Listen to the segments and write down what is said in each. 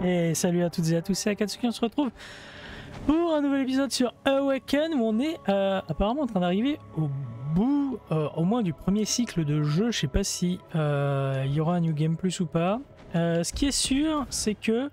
Et salut à toutes et à tous, c'est Akatsuki, on se retrouve pour un nouvel épisode sur Awaken où on est apparemment en train d'arriver au bout au moins du premier cycle de jeu. Je sais pas si il y aura un New Game Plus ou pas. Ce qui est sûr, c'est que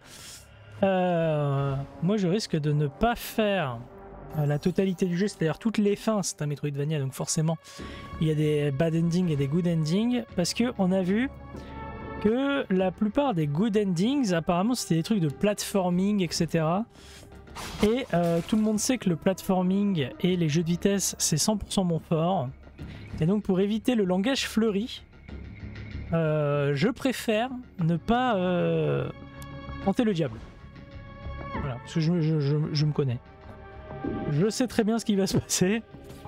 moi je risque de ne pas faire la totalité du jeu, c'est-à-dire toutes les fins. C'est un Metroidvania, donc forcément il y a des bad endings et des good endings, parce que on a vu que la plupart des good endings, apparemment, c'était des trucs de platforming, etc. Et tout le monde sait que le platforming et les jeux de vitesse, c'est 100% mon fort. Et donc, pour éviter le langage fleuri, je préfère ne pas tenter le diable. Voilà, parce que je me connais. Je sais très bien ce qui va se passer.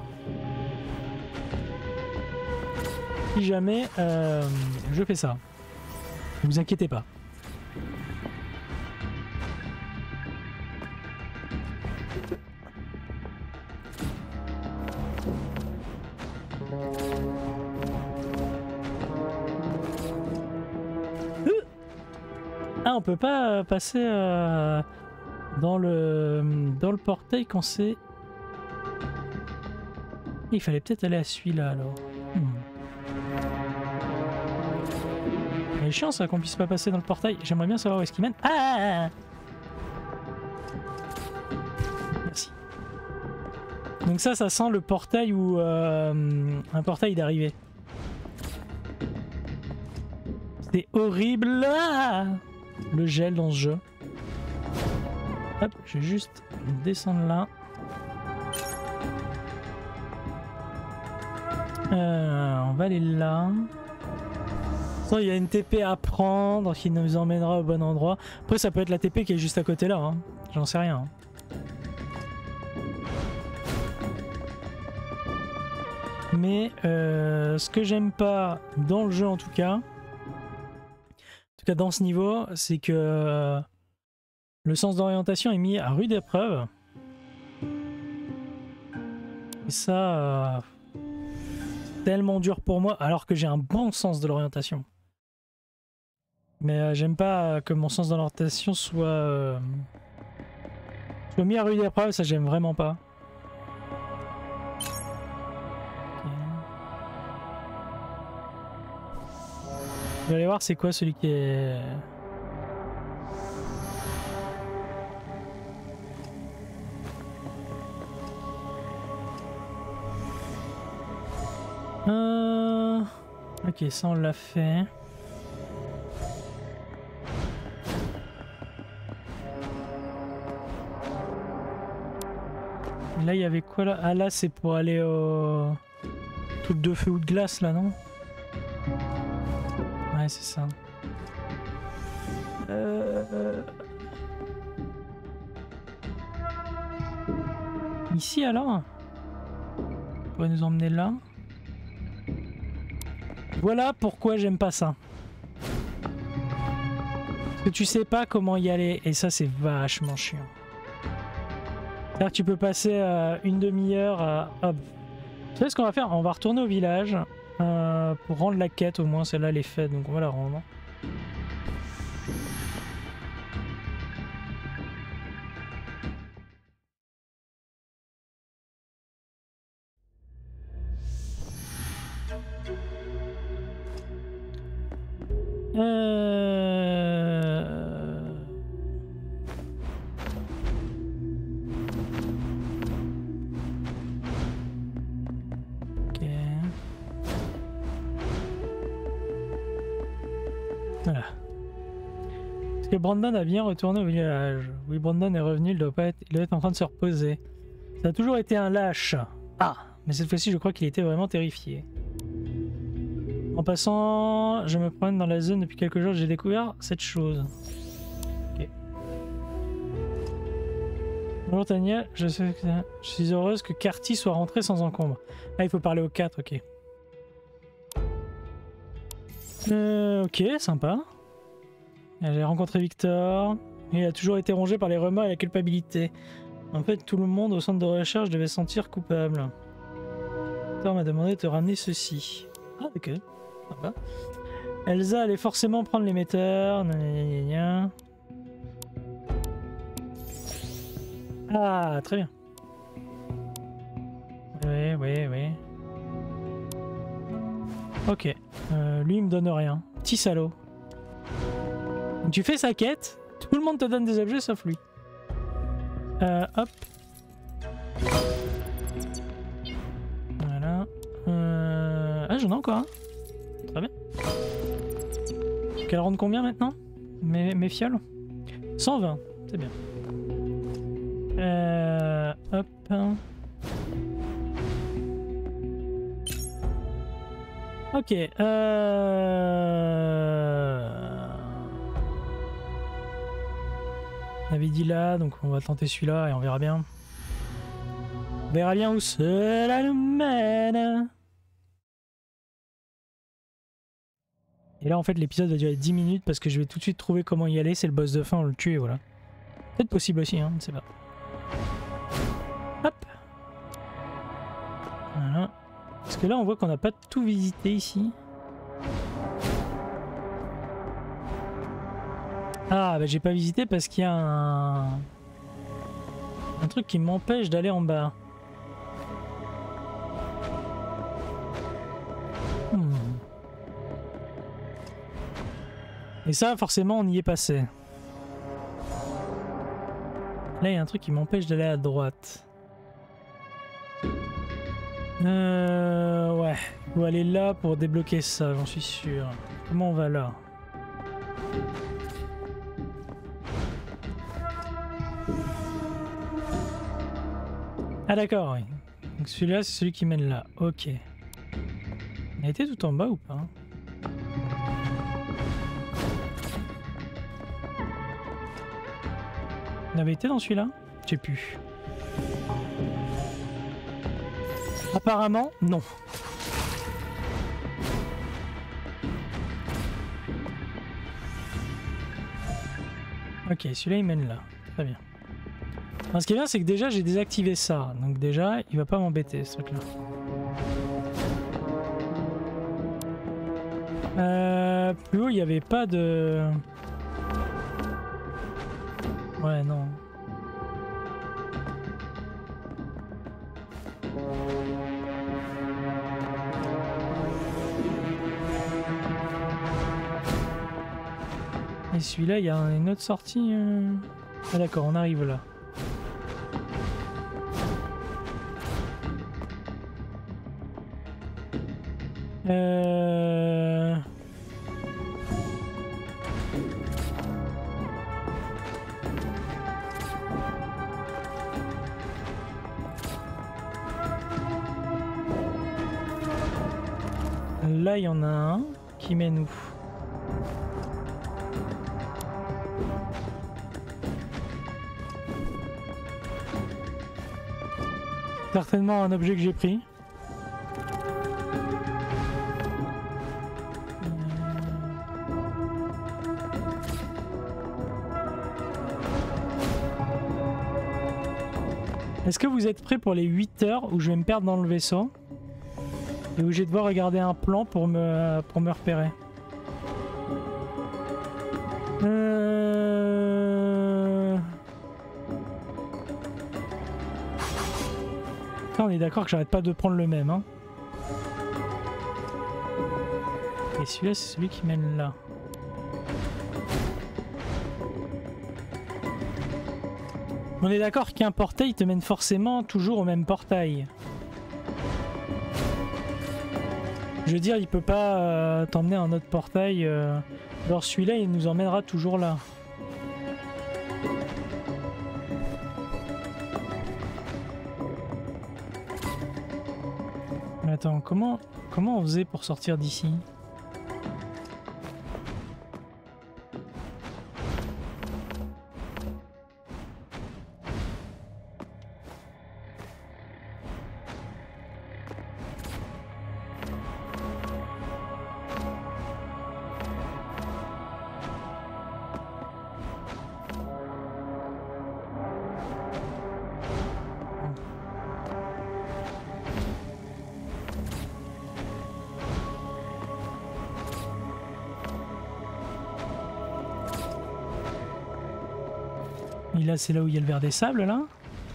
Si jamais je fais ça. Ne vous inquiétez pas. Ah, on peut pas passer dans le portail quand c'est... Il fallait peut-être aller à celui-là alors. C'est chiant ça qu'on puisse pas passer dans le portail. J'aimerais bien savoir où est-ce qu'il mène. Ah! Merci. Donc ça sent le portail ou un portail d'arrivée. C'est horrible. Ah, le gel dans ce jeu. Hop, je vais juste descendre là. On va aller là. Il y a une TP à prendre qui nous emmènera au bon endroit. Après ça peut être la TP qui est juste à côté là, hein. J'en sais rien. Mais ce que j'aime pas dans le jeu en tout cas dans ce niveau, c'est que le sens d'orientation est mis à rude épreuve. Et ça, tellement dur pour moi alors que j'ai un bon sens de l'orientation. Mais j'aime pas que mon sens d'orientation soit mis à rude épreuve, ça j'aime vraiment pas. Okay. Je vais aller voir c'est quoi celui qui est... Ok, ça on l'a fait. Là, il y avait quoi là? Ah là, c'est pour aller au truc de feu ou de glace là, non? Ouais, c'est ça. Ici alors? On pourrait nous emmener là. Voilà pourquoi j'aime pas ça. Parce que tu sais pas comment y aller et ça c'est vachement chiant. C'est-à-dire que tu peux passer une demi-heure à... Hop. Vous savez ce qu'on va faire? On va retourner au village pour rendre la quête, au moins celle-là elle est faite, donc on va la rendre. Voilà. Est-ce que Brandon a bien retourné au village? Oui, Brandon est revenu, il doit être en train de se reposer. Ça a toujours été un lâche. Ah, mais cette fois-ci, je crois qu'il était vraiment terrifié. En passant, je me promène dans la zone depuis quelques jours, j'ai découvert cette chose. Ok. Bonjour Tania, je suis heureuse que Carty soit rentré sans encombre. Ah, il faut parler aux 4, ok. Ok, sympa. J'ai rencontré Victor. Il a toujours été rongé par les remords et la culpabilité. En fait, tout le monde au centre de recherche devait se sentir coupable. Victor m'a demandé de te ramener ceci. Ah, ok. Sympa. Elsa allait forcément prendre l'émetteur. Ah, très bien. Ouais. Ok. Lui, il me donne rien. Petit salaud. Donc, tu fais sa quête, tout le monde te donne des objets sauf lui. Hop. Voilà. Ah, j'en ai encore un. Très bien. Qu'elle rentre combien maintenant? Mes fioles 120, c'est bien. Hop. Ok. On avait dit là, donc on va tenter celui-là et on verra bien. On verra bien où cela nous mène. Et là en fait l'épisode va durer 10 minutes parce que je vais tout de suite trouver comment y aller, c'est le boss de fin, on le tue et voilà. Peut-être possible aussi, hein, on ne sait pas. Hop. Voilà. Parce que là on voit qu'on n'a pas tout visité ici. Ah bah j'ai pas visité parce qu'il y a un truc qui m'empêche d'aller en bas. Et ça, forcément, on y est passé. Là, il y a un truc qui m'empêche d'aller à droite. Ouais. Il faut aller là pour débloquer ça, j'en suis sûr. Comment on va là? Ah d'accord, oui. Donc celui-là, c'est celui qui mène là. Ok. Il a été tout en bas ou pas? On avait été dans celui-là? Je sais plus. Apparemment, non. Ok, celui-là il mène là. Très bien. Alors, ce qui est bien, c'est que déjà j'ai désactivé ça. Donc déjà, il va pas m'embêter ce truc-là. Plus haut, il n'y avait pas de... Ouais, non. Et celui-là, il y a une autre sortie. Ah d'accord, on arrive là. Là, il y en a un qui mène où? Certainement un objet que j'ai pris. Est-ce que vous êtes prêts pour les 8 heures où je vais me perdre dans le vaisseau et où je vais devoir regarder un plan pour me repérer? On est d'accord que j'arrête pas de prendre le même, hein. Et celui-là, c'est celui qui mène là. On est d'accord qu'un portail te mène forcément toujours au même portail. Je veux dire, il peut pas t'emmener à un autre portail. Alors celui-là, il nous emmènera toujours là. Mais attends, comment on faisait pour sortir d'ici? Et là, c'est là où il y a le verre des sables, là.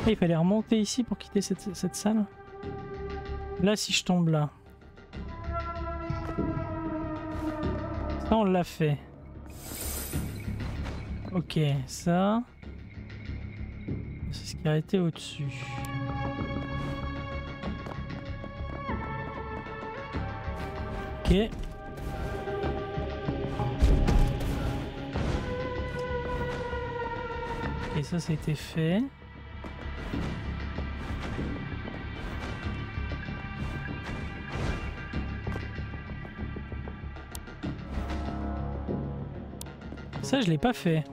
Ah, il fallait remonter ici pour quitter cette salle. Là, si je tombe là. Ça, on l'a fait. Ok, ça... C'est ce qui a été au-dessus. Ok. Ok, ça a été fait. Ça, je l'ai pas fait.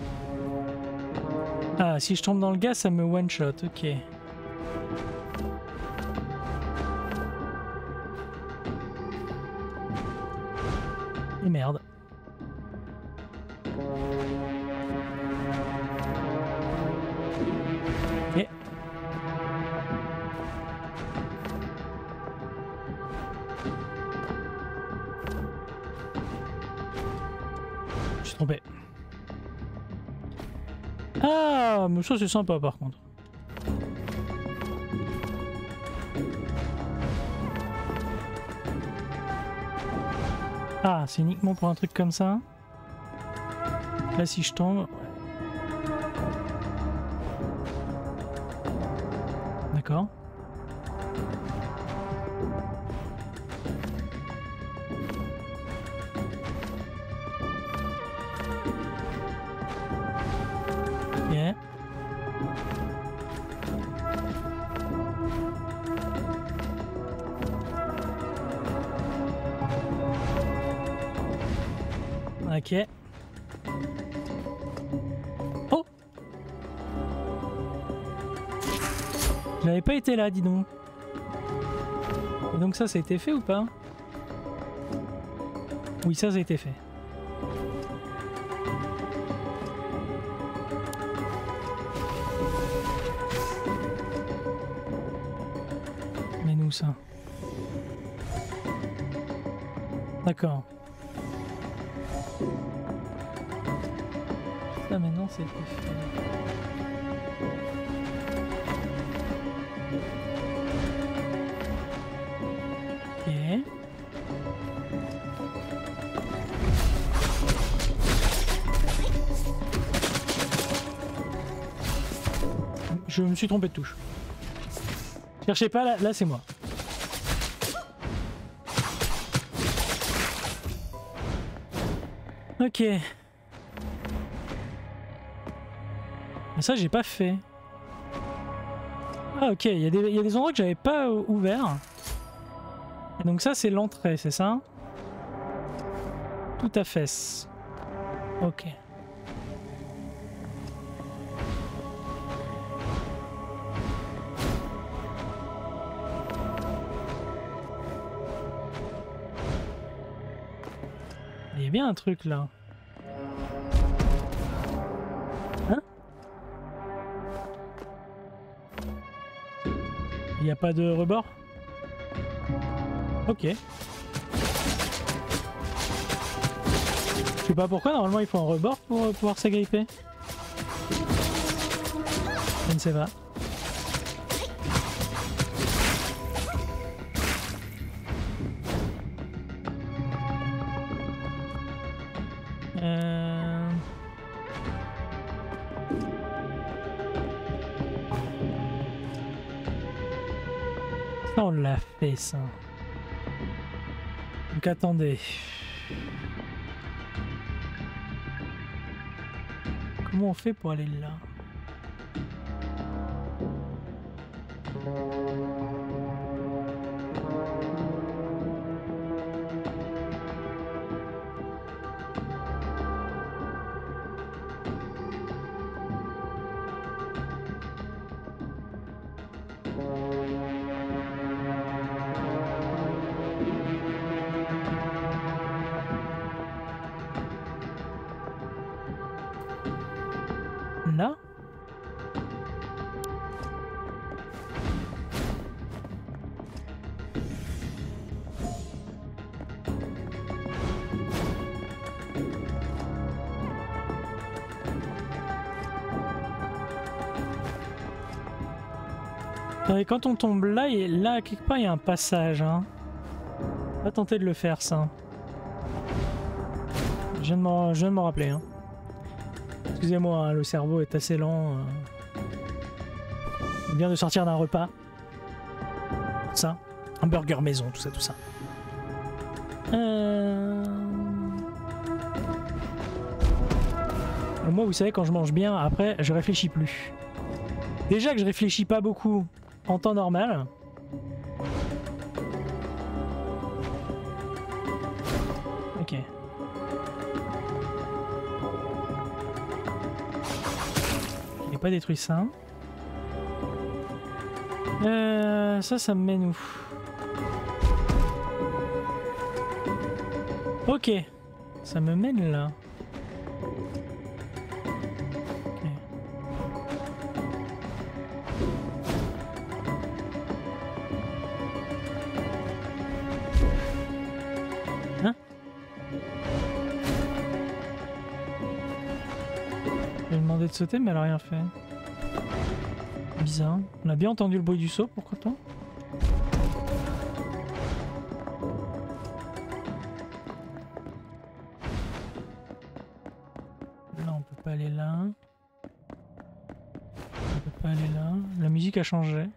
Ah, si je tombe dans le gaz, ça me one-shot, ok. Et merde. Ok. Je suis trompé. Ah, mais ça c'est sympa par contre. Ah, c'est uniquement pour un truc comme ça. Là si je tombe... D'accord. Ok. Ok. Oh! Je n'avais pas été là, dis donc. Et donc ça a été fait ou pas? Oui, ça a été fait. Mais nous ça. D'accord. Ça maintenant c'est fait. Ok. Je me suis trompé de touche. Cherchez pas, là c'est moi. Ok. Mais ça j'ai pas fait. Ah ok, il y a des endroits que j'avais pas ouverts. Et donc ça c'est l'entrée, c'est ça? Tout à fait. Ok. Il y a bien un truc là. Hein? Il n'y a pas de rebord? Ok. Je sais pas pourquoi, normalement il faut un rebord pour pouvoir s'agripper. Je ne sais pas. Ça on l'a fait ça. Donc attendez. Comment on fait pour aller là? Là? Et quand on tombe là, là quelque part il y a un passage. Hein. On va tenter de le faire ça. Je viens de m'en rappeler. Hein. Excusez-moi, hein, le cerveau est assez lent. C'est bien de sortir d'un repas. Ça. Un burger maison, tout ça, tout ça. Moi, vous savez, quand je mange bien, après, je réfléchis plus. Déjà que je réfléchis pas beaucoup en temps normal. Ok. Je n'ai pas détruit ça. Ça me mène où? Ok. Ça me mène là. Ok. Hein? J'ai demandé de sauter mais elle a rien fait. Bizarre. On a bien entendu le bruit du saut, pourquoi pas? Là on peut pas aller là. On peut pas aller là. La musique a changé.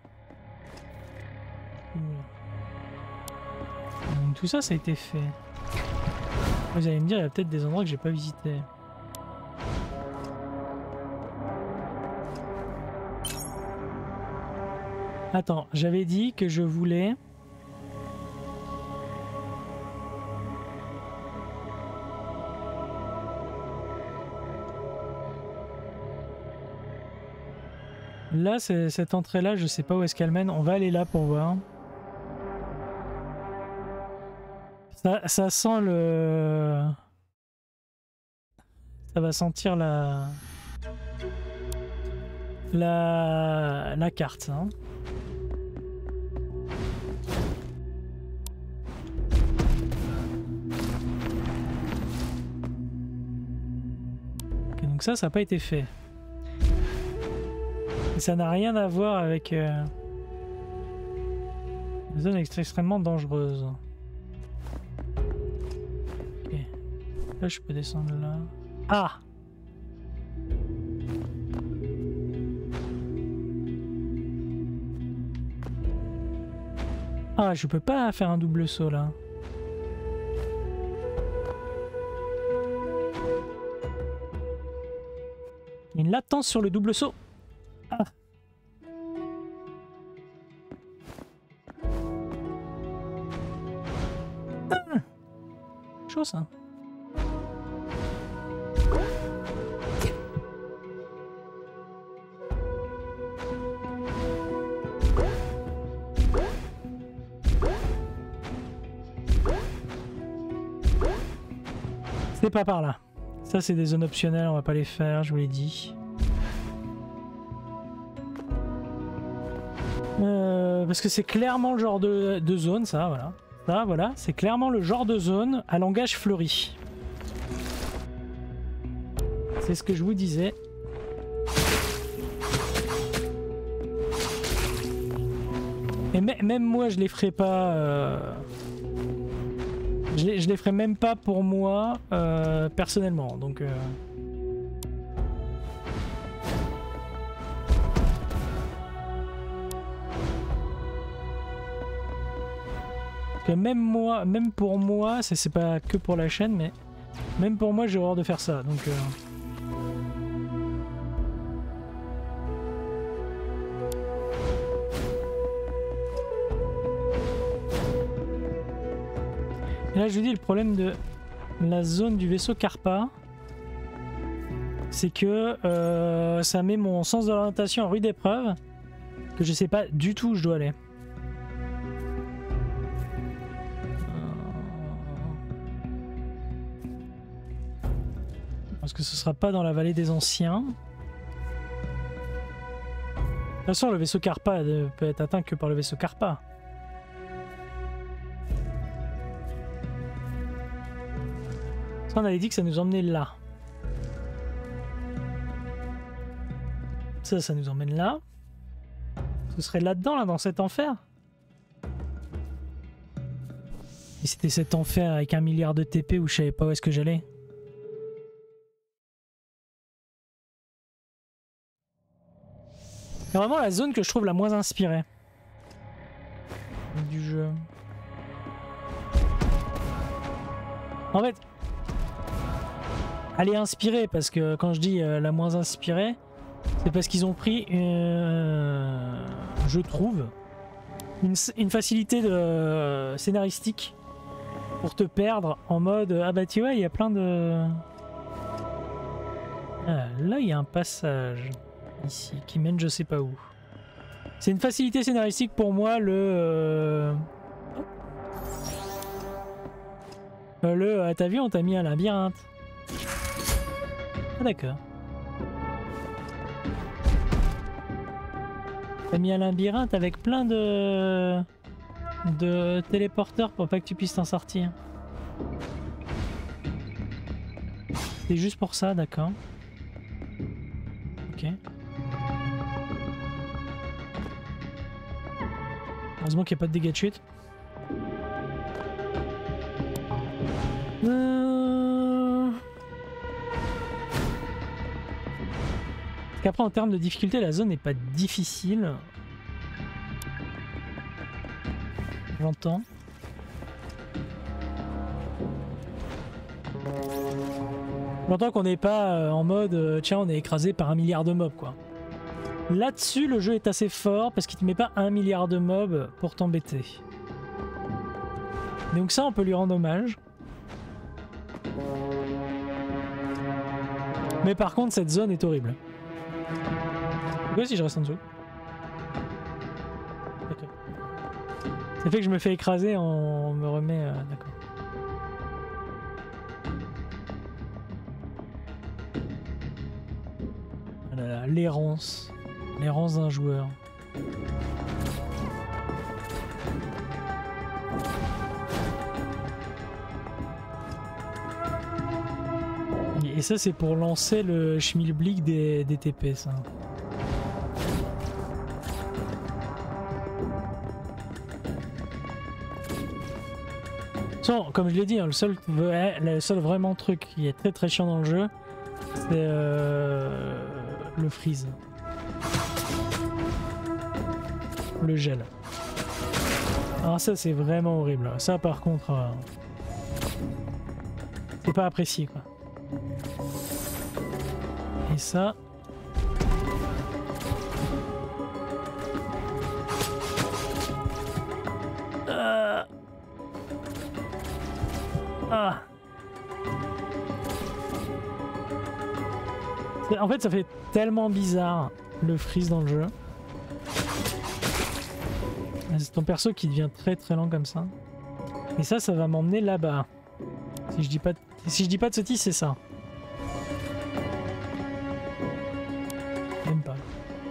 Donc, tout ça, ça a été fait. Vous allez me dire, il y a peut-être des endroits que j'ai pas visités. Attends, j'avais dit que je voulais... Là, cette entrée-là, je sais pas où est-ce qu'elle mène. On va aller là pour voir. Ça sent le... Ça va sentir la carte, hein. Ok, donc ça n'a pas été fait. Et ça n'a rien à voir avec... une zone extrêmement dangereuse. Ok. Là, je peux descendre là. Ah! Ah, je peux pas faire un double saut là. Il y a une latence sur le double saut. Ah. Ah. Chaud ça. C'est pas par là. Ça c'est des zones optionnelles, on va pas les faire, je vous l'ai dit. Parce que c'est clairement le genre de zone, ça, voilà. Ça, voilà, c'est clairement le genre de zone à langage fleuri. C'est ce que je vous disais. Et même moi, je les ferai pas... Je les ferai même pas pour moi, personnellement, donc... Parce que même moi, même pour moi, c'est pas que pour la chaîne, mais même pour moi, j'ai horreur de faire ça, donc... Et là, je vous dis, le problème de la zone du vaisseau Carpa, c'est que ça met mon sens de l'orientation en rude épreuve, que je sais pas du tout où je dois aller. Parce que ce sera pas dans la vallée des anciens. De toute façon, le vaisseau Carpa ne peut être atteint que par le vaisseau Carpa. Ça, on avait dit que ça nous emmenait là. Ça nous emmène là. Ce serait là-dedans, là, dans cet enfer? Et c'était cet enfer avec 1 milliard de TP où je savais pas où est-ce que j'allais. C'est vraiment la zone que je trouve la moins inspirée du jeu. En fait, elle est inspirée parce que quand je dis la moins inspirée, c'est parce qu'ils ont pris, je trouve, une facilité de scénaristique pour te perdre en mode ah bah tu vois il y a plein de... Ah, là il y a un passage ici qui mène je sais pas où. C'est une facilité scénaristique pour moi t'as vu on t'a mis un labyrinthe. Ah d'accord. T'as mis un labyrinthe avec plein de téléporteurs pour pas que tu puisses t'en sortir. C'est juste pour ça, d'accord. Ok. Heureusement qu'il n'y a pas de dégâts de chute. Parce qu'après en termes de difficulté, la zone n'est pas difficile. J'entends. J'entends qu'on n'est pas en mode tiens on est écrasé par 1 milliard de mobs quoi. Là-dessus le jeu est assez fort parce qu'il te met pas 1 milliard de mobs pour t'embêter. Donc ça on peut lui rendre hommage. Mais par contre cette zone est horrible. Pourquoi si je reste en dessous? Ok. Ça fait que je me fais écraser, on me remet... D'accord. Oh là là, l'errance. L'errance d'un joueur. Et ça c'est pour lancer le schmilblick des TP ça. Comme je l'ai dit, hein, le seul vraiment truc qui est très très chiant dans le jeu, c'est le freeze. Le gel. Alors ça c'est vraiment horrible. Ça par contre, c'est pas apprécié quoi. Et ça... Ah. En fait ça fait tellement bizarre le freeze dans le jeu. C'est ton perso qui devient très très lent comme ça. Et ça va m'emmener là-bas. Si je dis pas de sottises c'est ça. Même pas.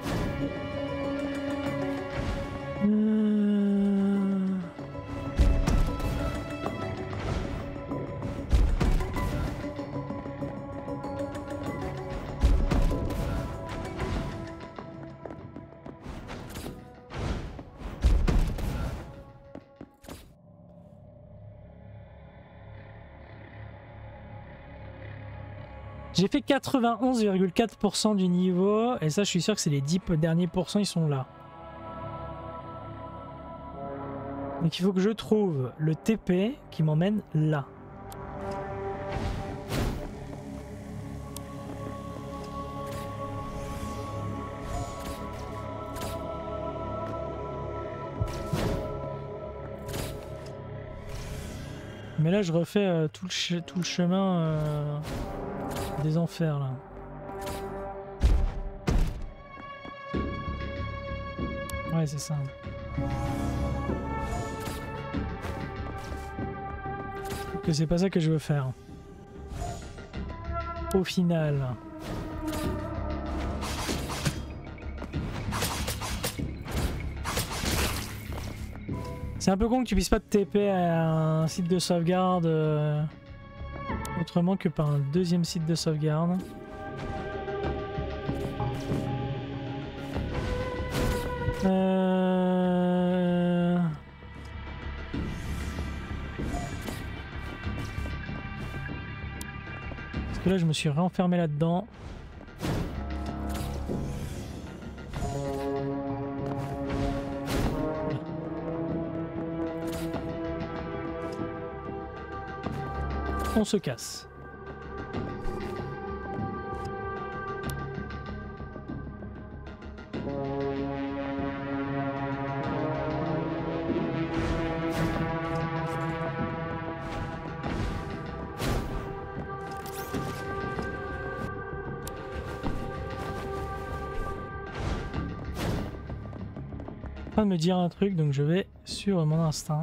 J'ai fait 91,4% du niveau, et ça je suis sûr que c'est les 10 derniers pourcents, ils sont là. Donc il faut que je trouve le TP qui m'emmène là. Mais là je refais tout le chemin des enfers là. Ouais c'est ça. Que c'est pas ça que je veux faire. Au final. C'est un peu con que tu puisses pas te TP à un site de sauvegarde autrement que par un deuxième site de sauvegarde. que là je me suis renfermé là-dedans. On se casse. De me dire un truc, donc je vais sur mon instinct.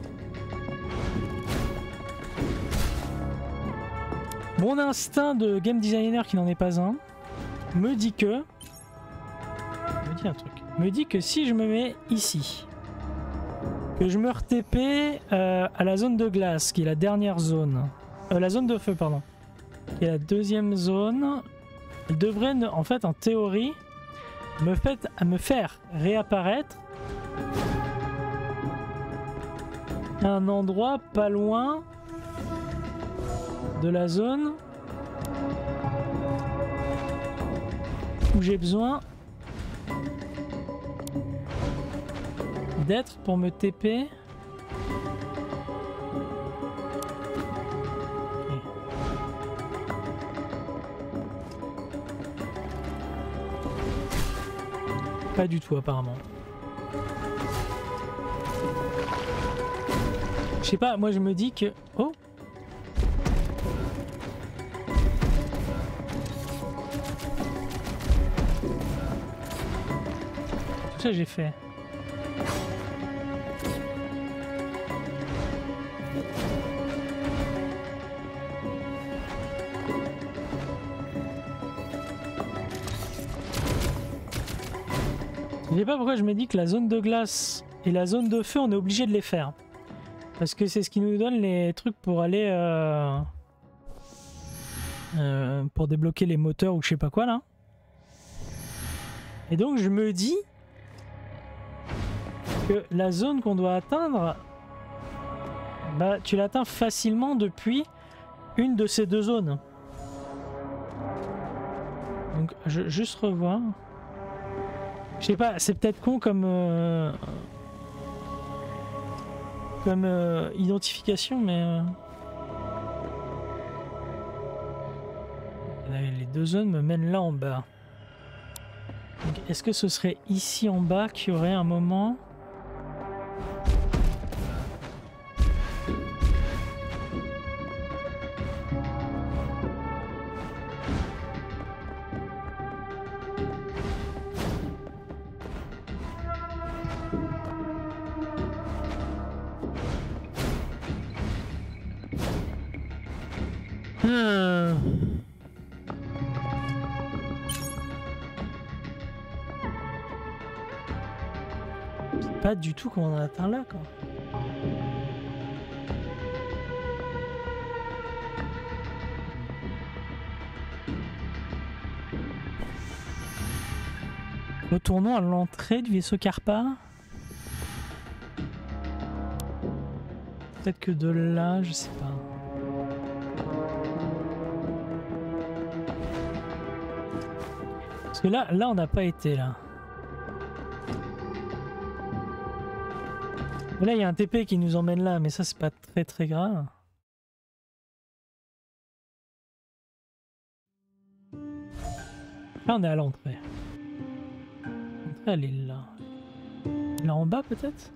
Mon instinct de game designer, qui n'en est pas un, me dit que... me dit un truc. Me dit que si je me mets ici, que je me re-TP à la zone de glace, qui est la dernière zone, la zone de feu, pardon, qui est la deuxième zone, elle devrait, en fait, en théorie, me faire réapparaître à un endroit pas loin de la zone où j'ai besoin d'être pour me TP. Pas du tout apparemment. Je sais pas, moi je me dis que... Oh! Tout ça j'ai fait. Je sais pas pourquoi je me dis que la zone de glace et la zone de feu, on est obligé de les faire. Parce que c'est ce qui nous donne les trucs pour aller... pour débloquer les moteurs ou je sais pas quoi là. Et donc je me dis que la zone qu'on doit atteindre, bah tu l'atteins facilement depuis une de ces deux zones. Donc je juste revoir. Je sais pas, c'est peut-être con comme identification, mais les deux zones me mènent là en bas. Est-ce que ce serait ici en bas qu'il y aurait un moment? Pas du tout comment on a atteint là quoi. Retournons à l'entrée du vaisseau Carpa. Peut-être que de là, je sais pas. Parce que là on n'a pas été là. Là, il y a un TP qui nous emmène là, mais ça, c'est pas très grave. Là, on est à l'entrée. L'entrée, elle est là. Là en bas, peut-être?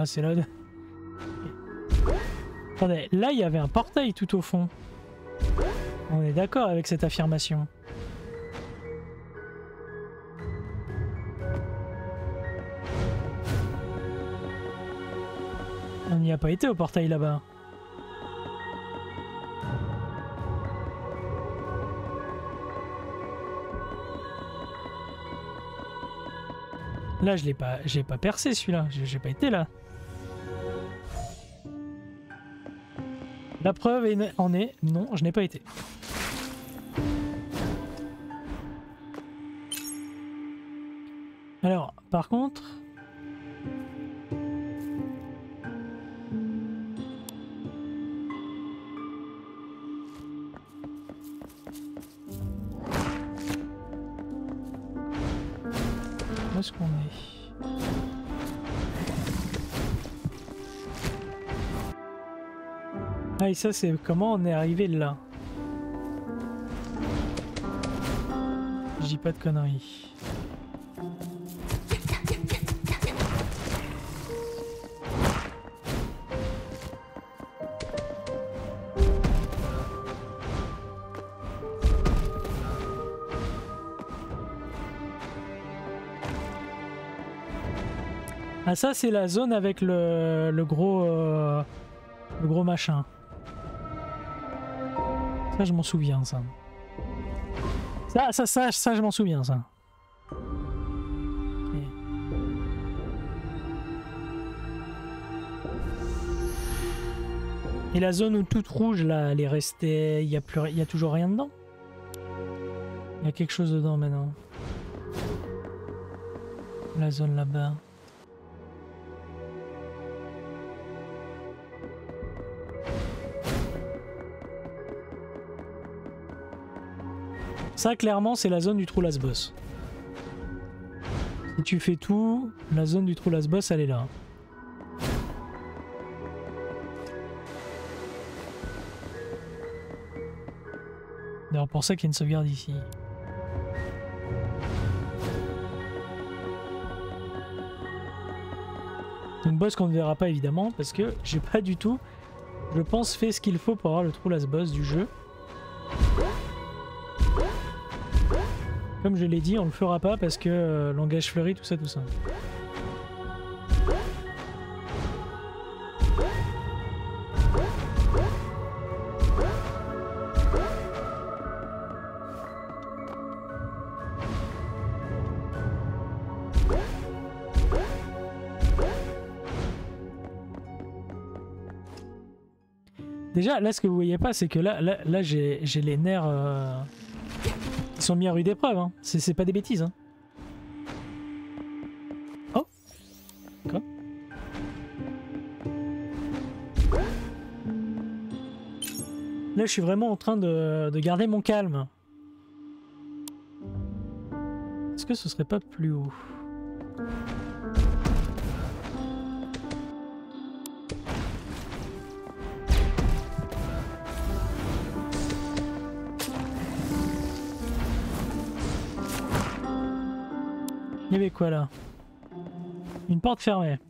c'est là. Attendez, là il y avait un portail tout au fond. On est d'accord avec cette affirmation. On n'y a pas été au portail là-bas. Là, j'ai pas percé celui-là. J'ai pas été là. La preuve en est, non, je n'ai pas été. Alors, par contre... Où est-ce qu'on est? Ah, et ça, c'est comment on est arrivé là. Je dis pas de conneries. Ah, ça c'est la zone avec le gros machin. Ça je m'en souviens ça. Ça je m'en souviens ça. Okay. Et la zone où toute rouge là, elle est restée, il y a toujours rien dedans. Il y a quelque chose dedans maintenant. La zone là-bas. Ça, clairement, c'est la zone du trou last boss. Si tu fais tout, la zone du trou last boss, elle est là. D'ailleurs, pour ça qu'il y a une sauvegarde ici. Une boss qu'on ne verra pas évidemment, parce que j'ai pas du tout, je pense, fait ce qu'il faut pour avoir le trou last boss du jeu. Comme je l'ai dit, on le fera pas parce que langage fleuri, tout ça. Déjà, là, ce que vous voyez pas, c'est que là j'ai les nerfs... Ils sont mis à rude épreuve, hein. C'est pas des bêtises. Hein. Oh. Quoi? Là, je suis vraiment en train de garder mon calme. Est-ce que ce serait pas plus haut? Il y avait quoi là? Une porte fermée.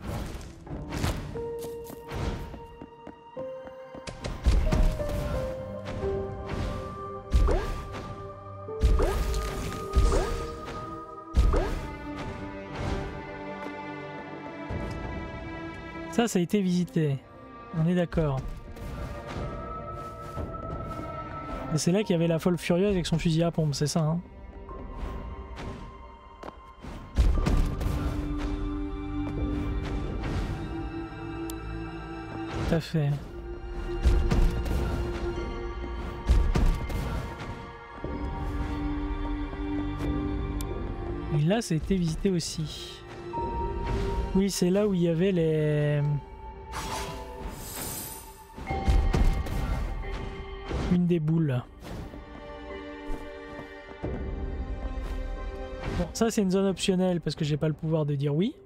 Ça a été visité. On est d'accord. Et c'est là qu'il y avait la folle furieuse avec son fusil à pompe, c'est ça, hein? Tout à fait. Et là, ça a été visité aussi. Oui, c'est là où il y avait les... Une des boules. Bon, ça c'est une zone optionnelle parce que j'ai pas le pouvoir de dire oui.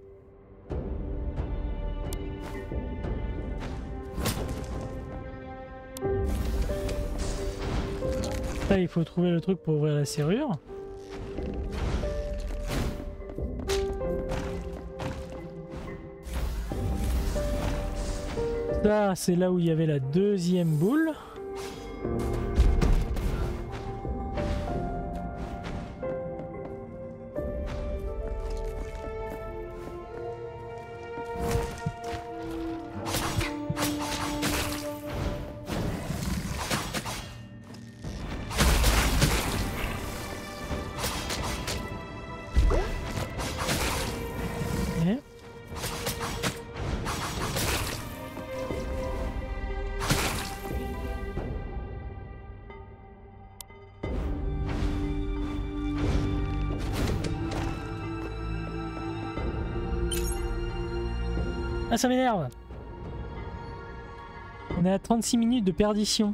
Là, il faut trouver le truc pour ouvrir la serrure. Ça, c'est là où il y avait la deuxième boule. Ah, ça m'énerve. On est à 36 minutes de perdition.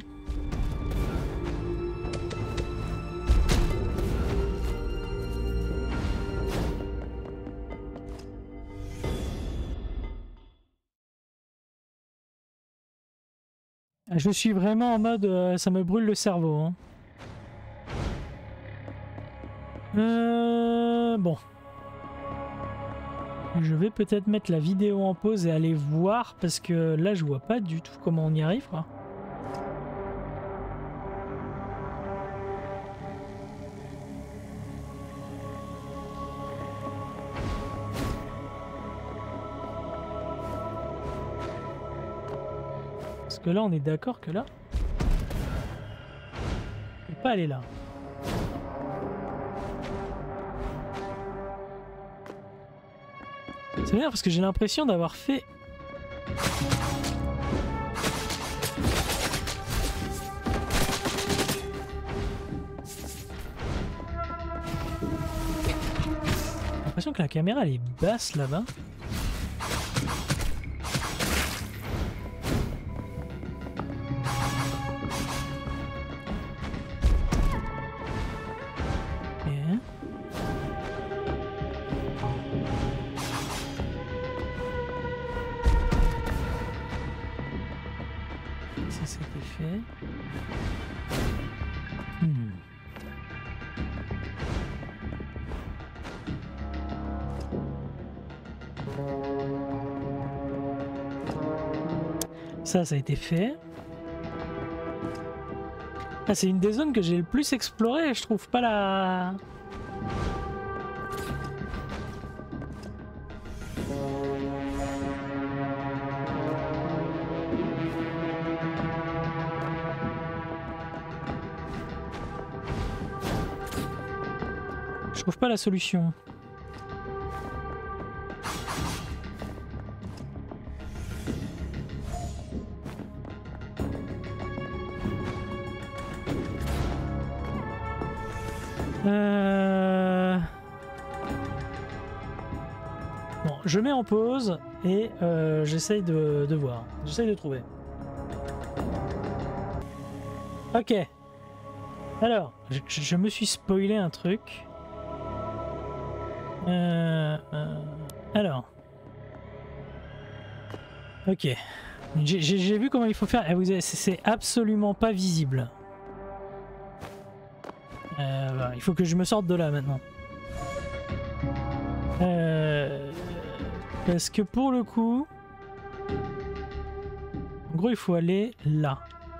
Je suis vraiment en mode ça me brûle le cerveau. Hein. Bon. Je vais peut-être mettre la vidéo en pause et aller voir parce que là je vois pas du tout comment on y arrive quoi. Parce que là on est d'accord que là on peut pas aller là. C'est bien parce que j'ai l'impression d'avoir fait... J'ai l'impression que la caméra elle est basse là-bas. Ça a été fait. Ah, c'est une des zones que j'ai le plus exploré et je trouve pas la... Je trouve pas la solution. Bon, je mets en pause et j'essaye de voir. J'essaye de trouver. Ok. Alors, je me suis spoilé un truc. Alors. Ok. J'ai vu comment il faut faire. C'est absolument pas visible. Voilà, il faut que je me sorte de là maintenant. Parce que pour le coup... En gros, il faut aller là.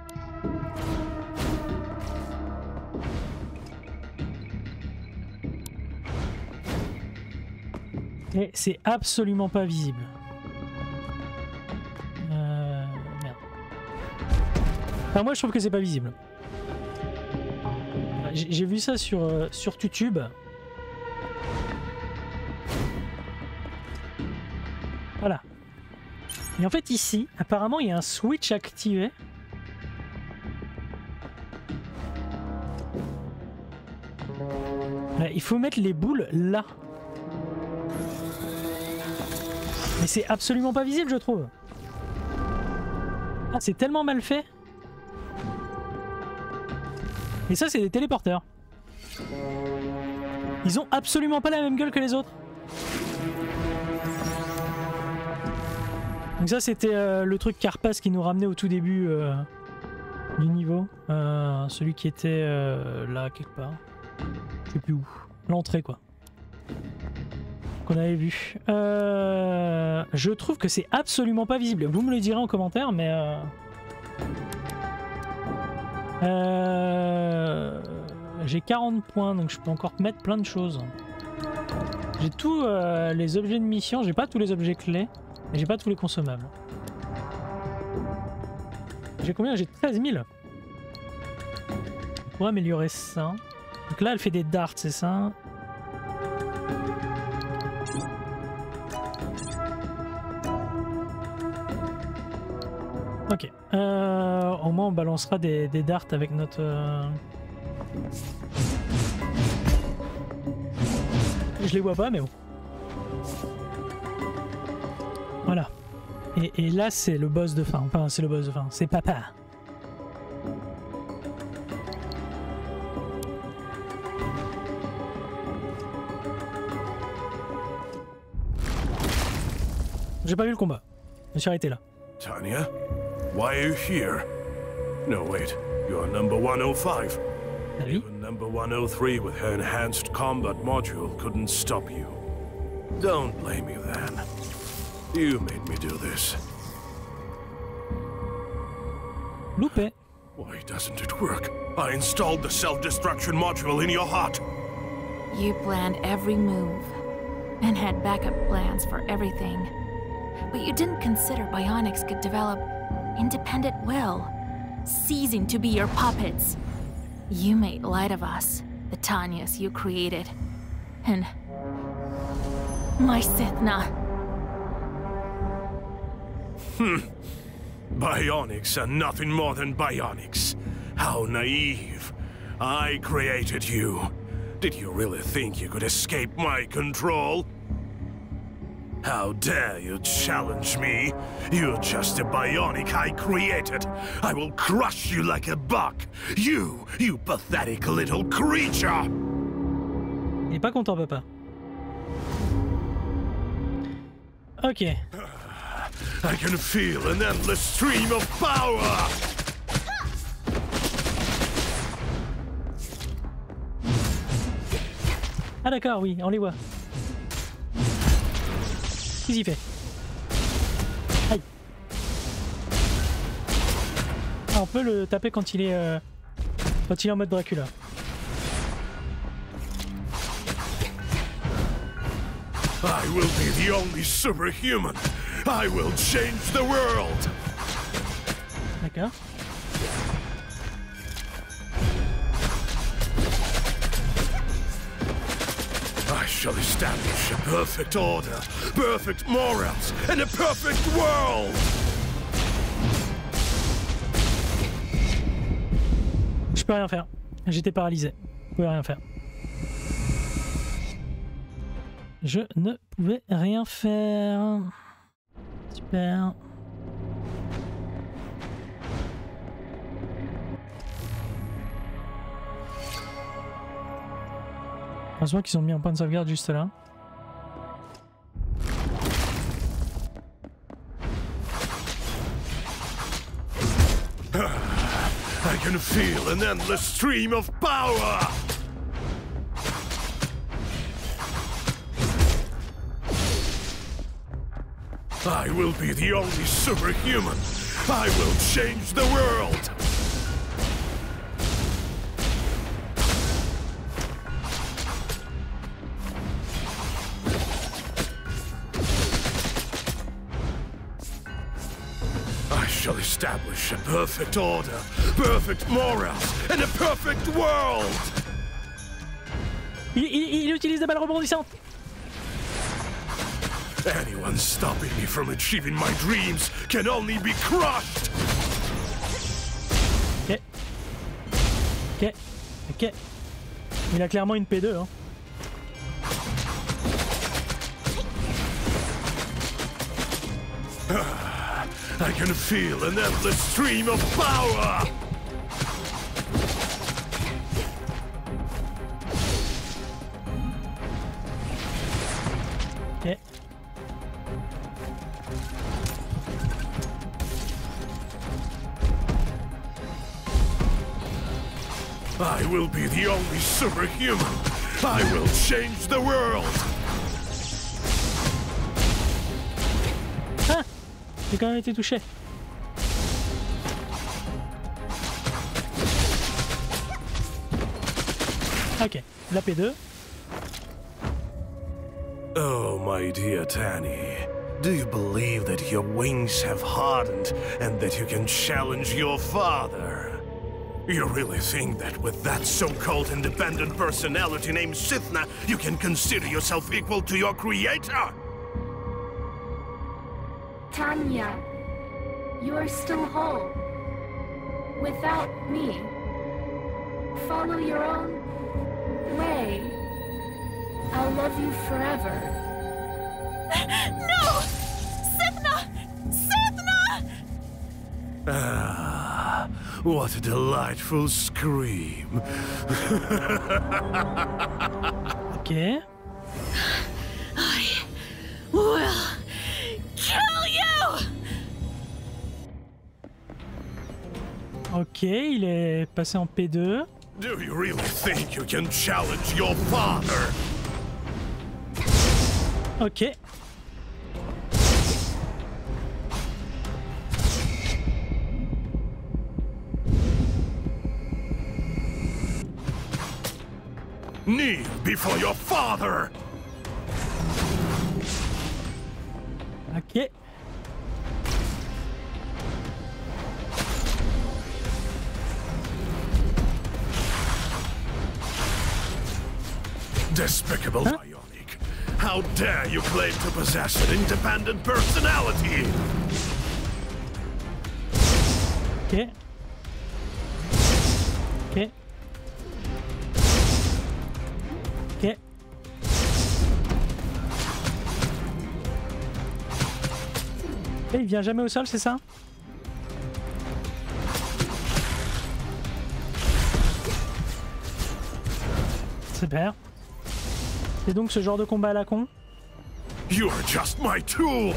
Et c'est absolument pas visible. Merde. Enfin, moi, je trouve que c'est pas visible. J'ai vu ça sur YouTube. Voilà. Et en fait ici, apparemment il y a un switch activé. Là, il faut mettre les boules là. Mais c'est absolument pas visible je trouve. Ah c'est tellement mal fait. Et ça c'est des téléporteurs. Ils ont absolument pas la même gueule que les autres. Donc ça c'était le truc Carpas qui nous ramenait au tout début du niveau. Celui qui était là quelque part. Je sais plus où. L'entrée quoi. qu'on avait vu. Je trouve que c'est absolument pas visible. Vous me le direz en commentaire, mais... j'ai 40 points, donc je peux encore mettre plein de choses. J'ai tous les objets de mission, j'ai pas tous les objets clés, et j'ai pas tous les consommables. J'ai combien? J'ai 13 000. On pourrait améliorer ça. Donc là, elle fait des darts, c'est ça? Ok. Au moins, on balancera des darts avec notre... Je les vois pas, mais bon. Voilà. Et là, c'est le boss de fin. Enfin, c'est le boss de fin. C'est papa. J'ai pas vu le combat. Je me suis arrêté là. Tanya, why are you here? No, wait. You're number 105. Salut. Even number 103 with her enhanced combat module couldn't stop you. Don't blame me then. You made me do this. Loupé. Why doesn't it work? I installed the self-destruction module in your heart. You planned every move and had backup plans for everything. But you didn't consider Bionics could develop independent will, ceasing to be your puppets. You made light of us, the Tanyas you created. And my Sithna. Bionics are nothing more than bionics. How naive. I created you. Did you really think you could escape my control? How dare you challenge me? You're just a bionic I created. I will crush you like a buck. You pathetic little creature! Il est pas content, papa. Ok. I can feel an endless stream of power! Ah d'accord, oui, on les voit. Qu'est-ce qu'il fait? Aïe. Ah, on peut le taper quand il est en mode Dracula. I will be the only superhuman. I will change the world. D'accord. I shall establish a perfect order, perfect morals, and a perfect world! Je peux rien faire. J'étais paralysé. Je pouvais rien faire. Je ne pouvais rien faire. Super. Heureusement qu'ils ont mis un point de sauvegarde juste là. I can feel an endless stream of power! I will be the only superhuman. I will change the world! I shall establish a perfect order, perfect morals, and a perfect world! Il utilise des balles rebondissantes. Anyone stopping me from achieving my dreams can only be crushed! Ok. Ok. Ok. Il a clairement une P2, hein. I can feel an endless stream of power! Ok. I will be the only superhuman. I will change the world. J'ai quand même été touché. Ok, la P2. Oh, my dear Tanny, do you believe that your wings have hardened and that you can challenge your father? You really think that with that so-called independent personality named Sithna, you can consider yourself equal to your creator? Tanya, you are still whole. Without me. Follow your own way. I'll love you forever. No! Sithna! Sithna! Ah, what a delightful scream. Ok. I will kill you! Ok, il est passé en P2. Do you really think you can challenge your father? Ok. Kneel before your father! Ok. Despicable Bionic! How dare you claim to possess an independent personality! Ok. Ok. Ok. Et il vient jamais au sol, c'est ça? Super. C'est donc ce genre de combat à la con? You're just my tool!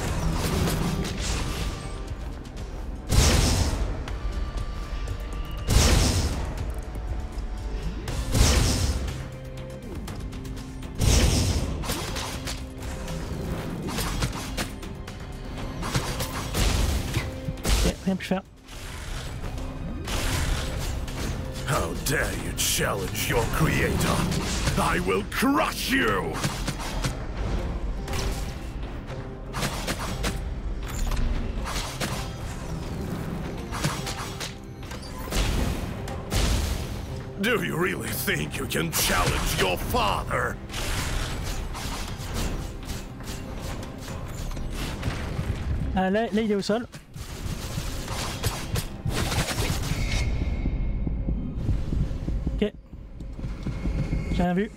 Ok, rien pu faire. How dare you challenge your creator! I will crush you! Do you really think you can challenge your father? Ah, là, il est au sol. Ok. J'ai rien vu.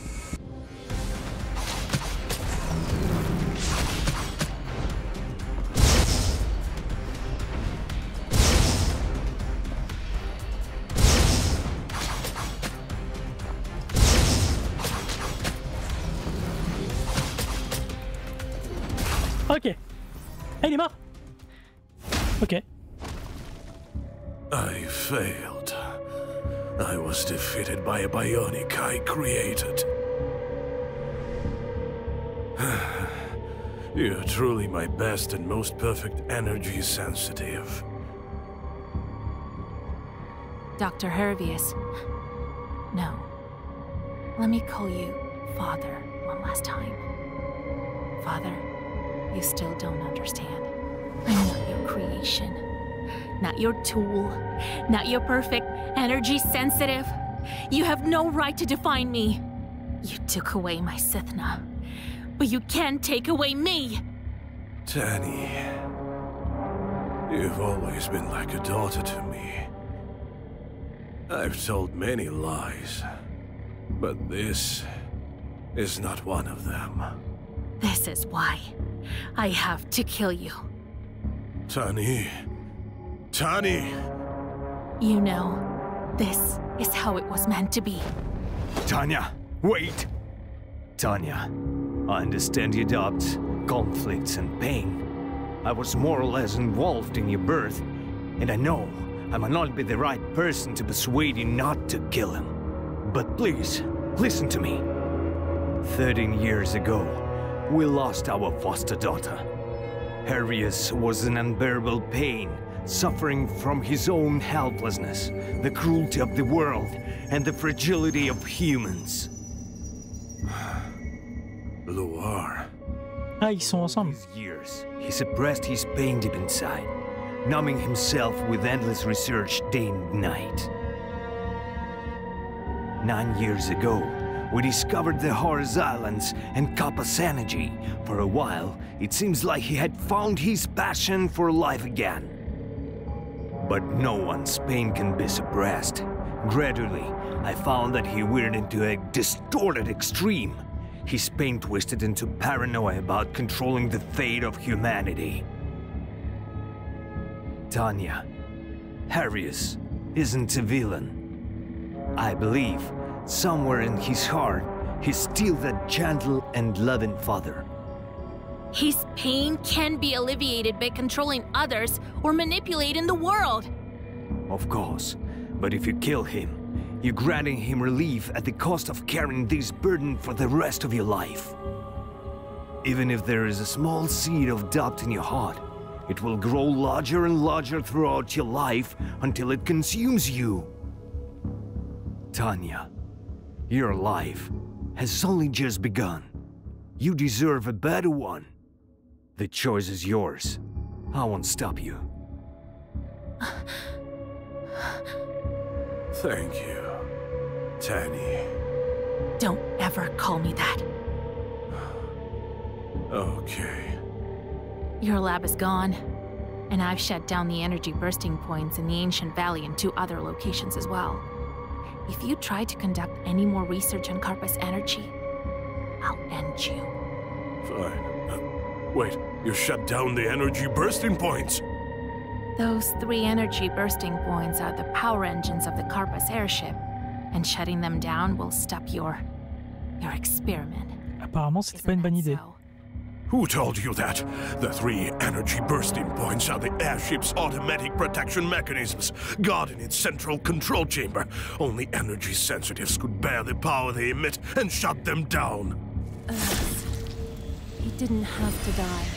Ok. Ah, il est mort. Ok. I failed. I was defeated by a bionic I created. You're truly my best and most perfect energy sensitive. Dr. Herbius. No. Let me call you Father one last time. Father, you still don't understand. I'm not your creation. Not your tool. Not your perfect energy sensitive. You have no right to define me. You took away my Sithna. But you can't take away me! Tanny, you've always been like a daughter to me. I've told many lies, but this is not one of them. This is why I have to kill you. Tanny. Tanny! You know, this is how it was meant to be. Tanya, wait! Tanya, I understand your doubts, conflicts, and pain. I was more or less involved in your birth, and I know I might not be the right person to persuade you not to kill him. But please, listen to me. 13 years ago, we lost our foster daughter. Arius was in unbearable pain, suffering from his own helplessness, the cruelty of the world, and the fragility of humans. Luar. Ah, ils sont ensemble. These years, he suppressed his pain deep inside, numbing himself with endless research day and night. 9 years ago, we discovered the Horus Islands and Kappa's energy. For a while, it seems like he had found his passion for life again. But no one's pain can be suppressed. Gradually, I found that he veered into a distorted extreme. His pain twisted into paranoia about controlling the fate of humanity. Tanya, Arius isn't a villain. I believe, somewhere in his heart, he's still that gentle and loving father. His pain can be alleviated by controlling others or manipulating the world. Of course, but if you kill him, you're granting him relief at the cost of carrying this burden for the rest of your life. Even if there is a small seed of doubt in your heart, it will grow larger and larger throughout your life until it consumes you. Tanya, your life has only just begun. You deserve a better one. The choice is yours. I won't stop you. Thank you, Tani. Don't ever call me that. Okay. Your lab is gone, and I've shut down the energy bursting points in the Ancient Valley and 2 other locations as well. If you try to conduct any more research on Karpa's energy, I'll end you. Fine. Wait, you shut down the energy bursting points? Those 3 energy bursting points are the power engines of the Karpa's airship, and shutting them down will stop your experiment. Apparemment, c'était pas une bonne idée. Who told you that? The 3 energy bursting points are the airship's automatic protection mechanisms, guarding its central control chamber. Only energy sensitives could bear the power they emit and shut them down. He didn't have to die.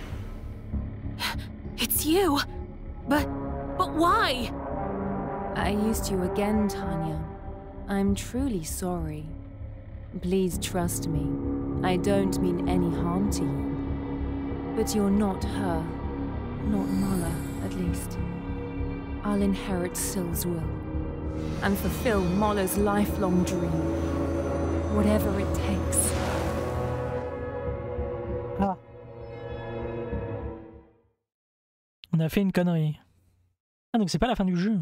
It's you! But why? I used you again, Tanya. I'm truly sorry. Please trust me. I don't mean any harm to you. But you're not her. Not Mala, at least. I'll inherit Syl's will. And fulfill Mala's lifelong dream. Whatever it takes. Ah. On a fait une connerie. Ah, donc c'est pas la fin du jeu.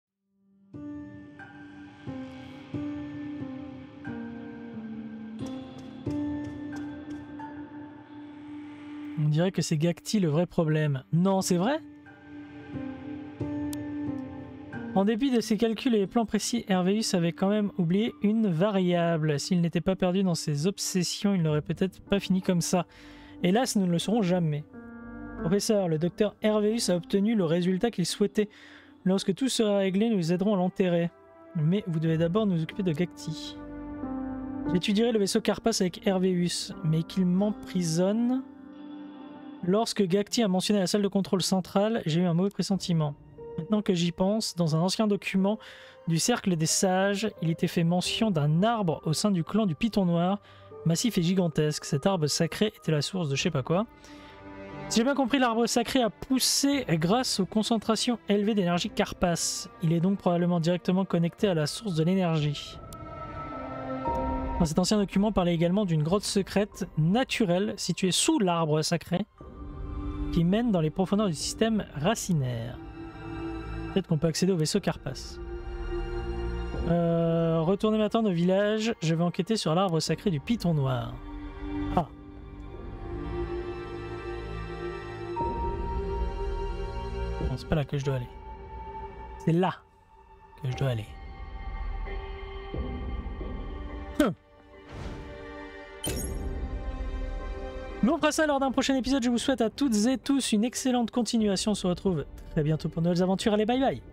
On dirait que c'est Gacti le vrai problème. Non, c'est vrai? En dépit de ses calculs et les plans précis, Hervéus avait quand même oublié une variable. S'il n'était pas perdu dans ses obsessions, il n'aurait peut-être pas fini comme ça. Hélas, nous ne le saurons jamais. Professeur, le docteur Hervéus a obtenu le résultat qu'il souhaitait. Lorsque tout sera réglé, nous vous aiderons à l'enterrer. Mais vous devez d'abord nous occuper de Gacti. J'étudierai le vaisseau Karpas avec Hervéus, mais qu'il m'emprisonne. Lorsque Gacti a mentionné la salle de contrôle centrale, j'ai eu un mauvais pressentiment. Maintenant que j'y pense, dans un ancien document du Cercle des Sages, il était fait mention d'un arbre au sein du clan du Python Noir, massif et gigantesque. Cet arbre sacré était la source de je sais pas quoi. Si j'ai bien compris, l'arbre sacré a poussé grâce aux concentrations élevées d'énergie Karpas. Il est donc probablement directement connecté à la source de l'énergie. Dans cet ancien document, on parlait également d'une grotte secrète naturelle située sous l'arbre sacré qui mène dans les profondeurs du système racinaire. Peut-être qu'on peut accéder au vaisseau Karpas. Retournez maintenant au village. Je vais enquêter sur l'arbre sacré du Python Noir. Ah. Non, c'est pas là que je dois aller. C'est là que je dois aller. Mais on fera ça lors d'un prochain épisode. Je vous souhaite à toutes et tous une excellente continuation. On se retrouve très bientôt pour de nouvelles aventures. Allez, bye bye!